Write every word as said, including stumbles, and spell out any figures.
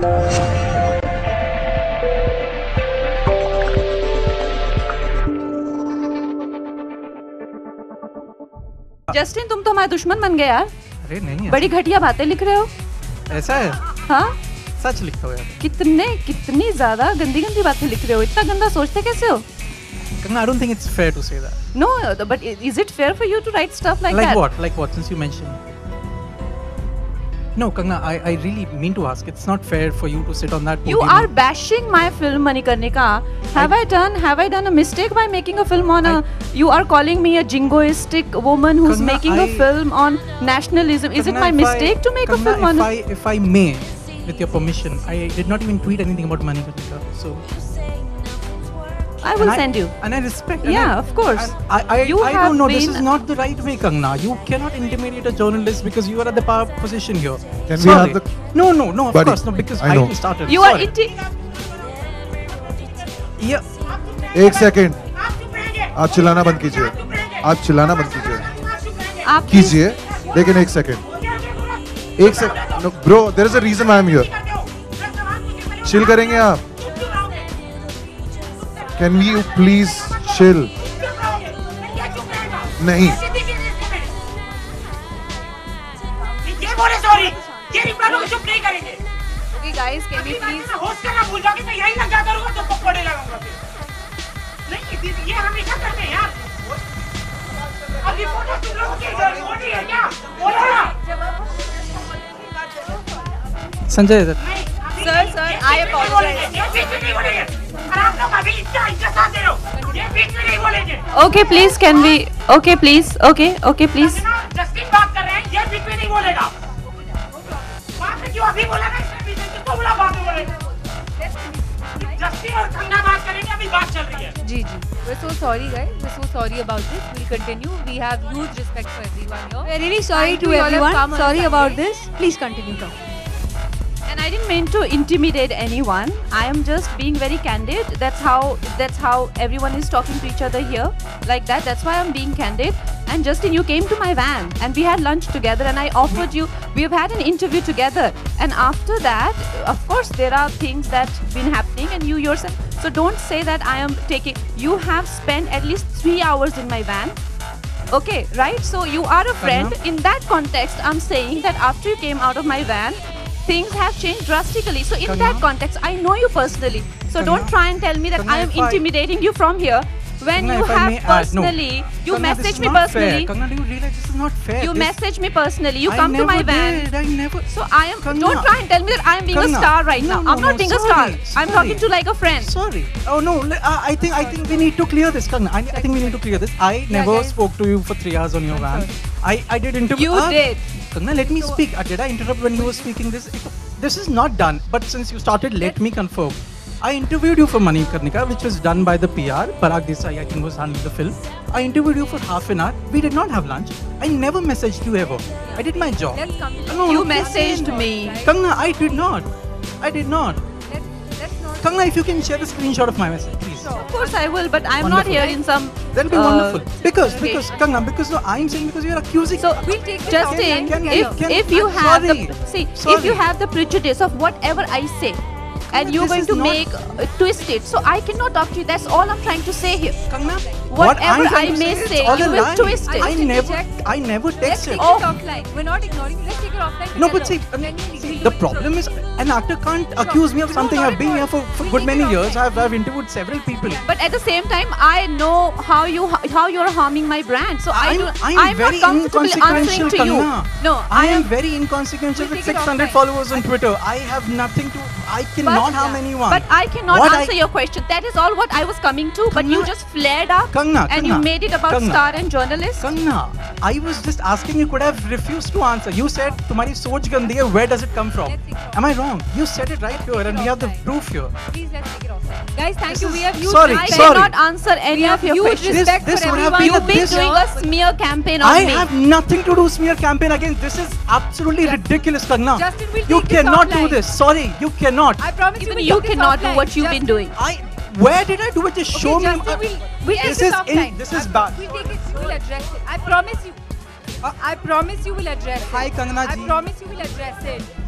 Justin, तुम तो हमारे दुश्मन बन गए यार। अरे नहीं, बड़ी घटिया बातें लिख रहे हो। ऐसा है? हाँ, सच लिखता हो यार। कितने कितनी ज्यादा गंदी गंदी बातें लिख रहे हो। इतना गंदा सोचते कैसे हो? I don't think it's fair to say that. No, but is it fair for you to write stuff like, like that? Like what? Like what? Since you mentioned. No, Kangana, I, I really mean to ask. It's not fair for you to sit on that podium. You are bashing my film, Manikarnika. Have I, I done Have I done a mistake by making a film on I, a? You are calling me a jingoistic woman who's Kangana, making I, a film on nationalism. Is Kangana, it my mistake I, to make Kangana, a film if on? I, if I may, with your permission, I did not even tweet anything about Manikarnika. So. I will and send I, you. And I respect. Yeah, I, of course. I, I, you I have don't know. Been this is not the right way, Kangana. You cannot intimidate a journalist because you are at the power position here. Can Sorry. we have the? No, no, no. Of Buddy, course, no. Because I, I started. You Sorry. are inti. Yeah. एक second, आप चिल्लाना बंद कीजिए। आप चिल्लाना बंद कीजिए। आप कीजिए, लेकिन एक सेकेंड, एक second. No, bro, there is a reason why I'm here. Chill करेंगे आप? Can you please chill? नहीं। ये बोले सॉरी, ये रिप्लाई लोग चुप नहीं करेंगे। Okay guys, can we please? Host करना भूल जाओगे तो यही लग जाता रहूँगा तो पकड़े लगाऊंगा फिर। नहीं, ये हमेशा करते हैं यार। अब रिपोर्टर तुम लोगों की रिपोर्ट है क्या? बोलो ना। Sanjay sir. Sir, sir, I apologize. ये बीच में नहीं बोलेंगे। आप लोग अभी इतना इज्जत साथ दे रहे हो। ये बीच में नहीं बोलेंगे। Okay, please, can we? Okay, please. Okay, okay, please. Justin बात कर रहे हैं, ये बीच में नहीं बोलेगा। बात में क्यों अभी बोला ना, इसमें बीच में किसको बोला बात में बोलेगा? जस्टिन और कंगना बात करेंगे, अभी बात चल रही है। जी जी, we're so sorry guys, we're so sorry about this. We'll continue. We have huge respect for everyone here. We're really sorry to everyone. Sorry about this. Please continue talking. And I didn't mean to intimidate anyone. I am just being very candid. That's how that's how everyone is talking to each other here, like that. That's why I'm being candid. And Justin, you came to my van and we had lunch together and I offered you, we've had an interview together. And after that, of course, there are things that been happening and you yourself. So don't say that I am taking, you have spent at least three hours in my van. Okay, right? So you are a friend. In that context, I'm saying that after you came out of my van, things have changed drastically. So in Kangana? that context, I know you personally. So Kangana? don't try and tell me that Kangana, I am if I- intimidating you from here. When Kangana, you if I have may add, no. personally, you Kangana, this message is me not personally. Fair. Kangana, do you realize this is not fair? You This- message me personally. You I come to my never van. Did. I never. So I am. Kangana. Don't try and tell me that I am being Kangana. a star right No, now. no, I'm not no, being sorry, a star. I'm sorry. talking to like a friend. Sorry. Oh no. I, I think I think we need to clear this, Kangana. I, I think we need to clear this. I never guys. spoke to you for three hours on your van. I I did interview. You uh, did. Kangana, let me speak. Uh, did I interrupt when you were speaking this? This is not done. But since you started, let me confirm. I interviewed you for Manikarnika, which was done by the P R. Parag Desai, I think, was handling the film. I interviewed you for half an hour. We did not have lunch. I never messaged you ever. I did my job. Let's come to No, You no, messaged please. me. Kangana, I did not. I did not. Let's, let's not. Kangana, if you can share the screenshot of my message, please. Of course I will, but I'm Wonderful. not here in some. That'll be uh, wonderful. Because, okay. because, Kangana, because no, I'm saying because you're accusing. So We'll take this Justin, offline Can- together. if can- if you I'm have sorry. the see, if Sorry. you have the prejudice of whatever I say, and you're this going is to not- make uh, twist it, so I cannot talk to you. That's all I'm trying to say here. Kangana, Whatever what I'm trying I to may say, say, it's all you a will lie. twist it. I I never, reject- I never Let's texted. take Oh. it offline. We're not ignoring it. Let's take it offline. No, but see, together. I mean, Then we- see, we'll the do it problem is an actor can't accuse me of something. I've been here for, for good many years. I've, I've interviewed several people. But at the same time, I know how you how you're harming my brand. So I I'm, do, I'm, I'm very not comfortable inconsequential, answering to you. Kangana. No, I, I am am. very inconsequential We'll with take it six hundred offline. followers on Twitter. I have nothing to. I cannot harm anyone. But I cannot What answer I- your question. That is all what I was coming to. But you Kangana- just flared up Kangana, and you Kangana, made it about Kangana. star and journalist. Kangana, I was just asking. You could have refused to answer. You said, "Tumhari soch gandi hai. Where does it come from?" Let's take it Am I wrong? You said it right here, and we have the proof here. Please let's take it offline. Guys, thank This you. is- We have huge sorry, I respect. sorry. cannot answer any of your huge questions. respect This- this for would have everyone. been a You've been this- doing a smear campaign on I me. have nothing to do smear campaign against. This is absolutely ridiculous, Kangana. Justin, we'll You take this cannot do offline. this. Sorry, you cannot. I promise Even you, you we'll take this cannot do offline. what you've been Justin, doing. I. Where did I do it? Just show Okay, me. Justin, we'll, we'll take This this is in- offline. this is I- bad. We'll take it. We'll address it. I promise you. I promise you will address it. Hi, Kangana I ji. promise you will address it.